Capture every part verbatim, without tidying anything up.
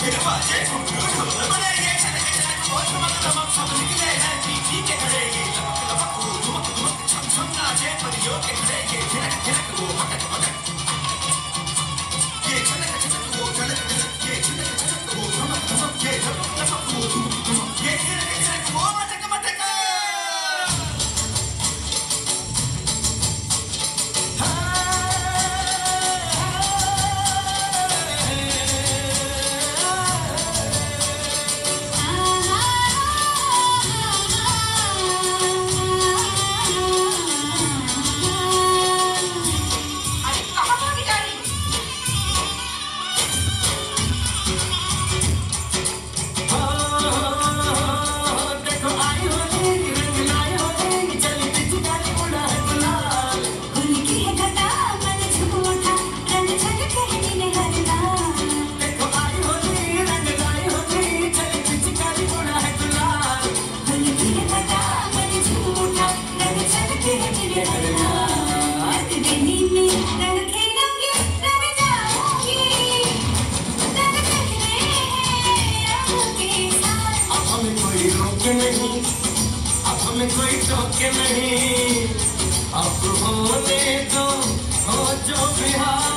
कोई टोके नहीं, अब होने दो हो जो भी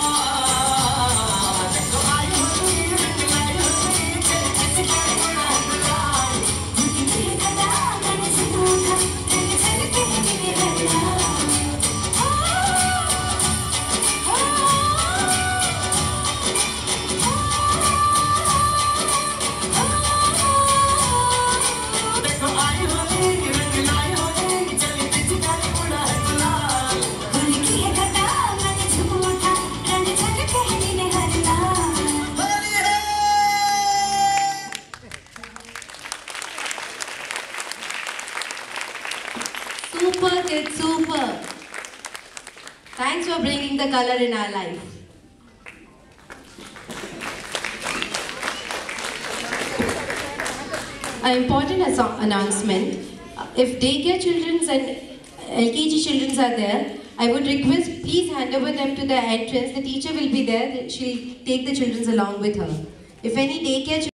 हाल। देखो आई होती रंग लाई होती चल चल कर बड़ा बुलाए, मुझे दिल का दामन से उठा रंग चल के मेरे हल्ला। देखो आई होती रंग लाई होती चल चल कर बड़ा बुलाए, मुझे दिल का दामन से उठा रंग चल के मेरे हल्ला। Super kids, super. Thanks for bringing the color in our life. An important asso- announcement. If daycare children and L K G children are there, I would request please hand over them to the entrance. The teacher will be there. She'll take the children along with her. If any daycare children